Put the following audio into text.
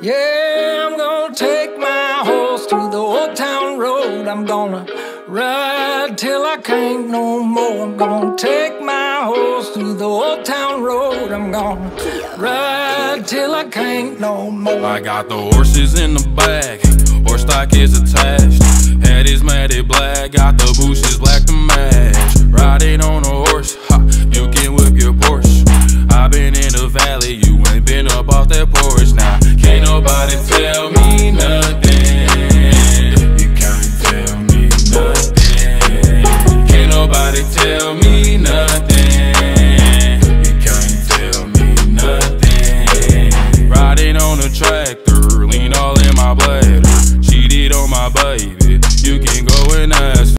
Yeah, I'm gonna take my horse to the old town road. I'm gonna ride till I can't no more. I'm gonna take my horse to the old town road. I'm gonna ride till I can't no more. I got the horses in the back, horse stock is attached. Head is matted black, got the bushes black to match. Riding on a horse, ha, you can whip your Porsche. I been in the valley, you ain't been up off that porch. Now, can't nobody tell me nothing. You can't tell me nothing. Can't nobody tell me